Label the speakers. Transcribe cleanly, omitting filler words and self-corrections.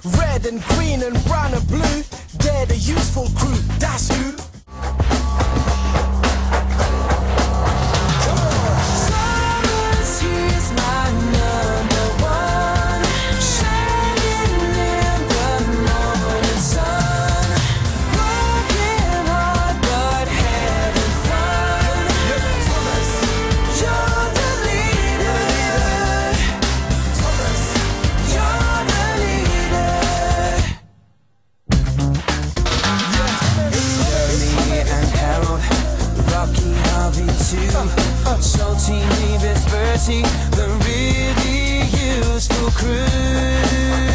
Speaker 1: Red and green and brown and blue, they're the useful crew, that's who. Thomas, he's my number one, shining in the morning sun, working hard but having fun. Thomas, you're the leader. Thomas, you're the leader. Jeremy and Harold, Rocky, Harvey too, Salty, Davis, Bertie, the really useful crew.